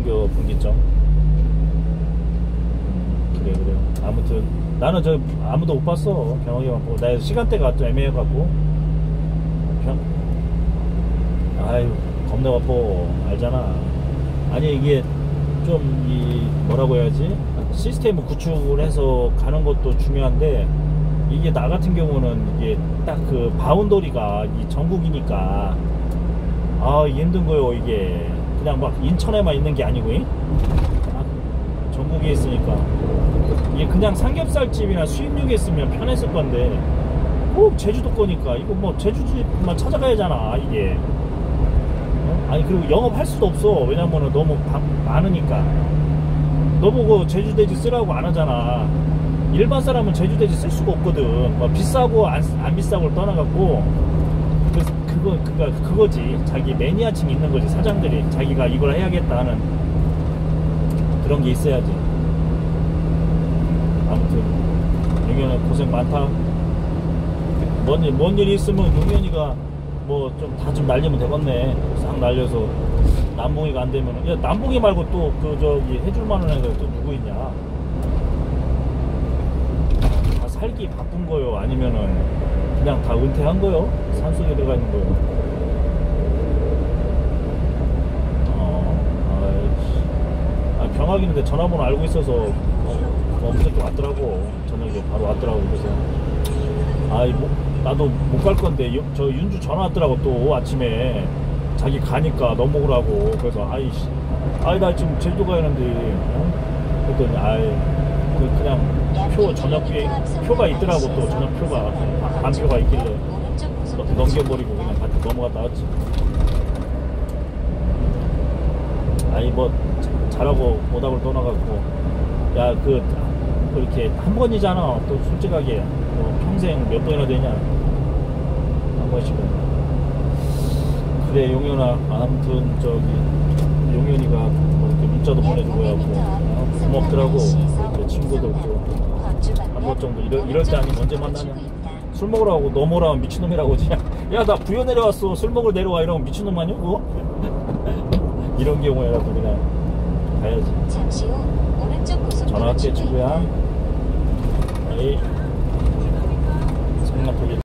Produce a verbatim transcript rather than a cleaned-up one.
남겨 분기점. 그래 그래. 아무튼 나는 저 아무도 못 봤어. 경험이만 보고. 나 시간대가 또 애매해갖고. 병... 아유 겁나 바빠. 알잖아. 아니 이게 좀 이 뭐라고 해야지, 시스템을 구축을 해서 가는 것도 중요한데, 이게 나 같은 경우는 이게 딱 그 바운더리가 이 전국이니까 아 힘든 거요. 이게 그냥 막 인천에만 있는 게 아니고 아, 전국에 있으니까 이게 그냥 삼겹살집이나 수입육에 있으면 편했을 건데 꼭 제주도 거니까 이거 뭐 제주집만 찾아가야 하잖아 이게. 어? 아니 그리고 영업할 수도 없어. 왜냐면은 너무 바, 많으니까. 너보고 제주돼지 쓰라고 안 하잖아. 일반 사람은 제주돼지 쓸 수가 없거든. 뭐 비싸고 안, 안 비싸고를 떠나갖고, 그래서 그거 그거 그거지. 자기 매니아층이 있는 거지. 사장들이 자기가 이걸 해야겠다 하는 그런 게 있어야지. 아무튼 용현아 고생 많다. 뭔 일 뭔 일이 있으면 용현이가 뭐 좀 다 좀 날리면 되겠네. 싹 날려서 남봉이가 안 되면은, 야 남봉이 말고 또 그 저기 해줄 만한 애가 또 누구 있냐? 다 살기 바쁜 거요? 아니면은 그냥 다 은퇴한 거요? 산속에 들어가 있는 거요? 어, 아이, 아, 병학이는데 전화번호 알고 있어서 어, 어저께 왔더라고. 저녁에 바로 왔더라고. 그래서 아이 뭐 나도 못 갈 건데 여, 저 윤주 전화 왔더라고. 또 아침에 자기 가니까 너 먹으라고. 그래서 아이씨 아이 나 지금 제주도 가야 하는데 어? 그랬더니 아이 그 그냥 표 저녁에 표가 있더라고. 또 저녁 표가 반표가 있길래 넘겨버리고 그냥 같이 넘어갔다 왔지. 아니 뭐 잘하고 오답을 떠나갖고 야 그 그렇게 한 번이잖아. 또 솔직하게 뭐 평생 몇 번이나 되냐 한 번씩은. 그래 용현아 아무튼 저기 용현이가 뭐 이렇게 문자도 보내주고 해갖고 어, 고맙더라고. 내 친구들도 한 번 정도 이럴, 이럴 때 아니면 언제 만나냐. 술 먹으러 가고 너 뭐라 하면 미친놈이라고. 야 나 부여 내려왔어 술 먹으러 내려와 이러면 미친놈 아니야 그거? 이런 경우에라도 그냥 가야지. 전화할게 친구야. 에이 성남포기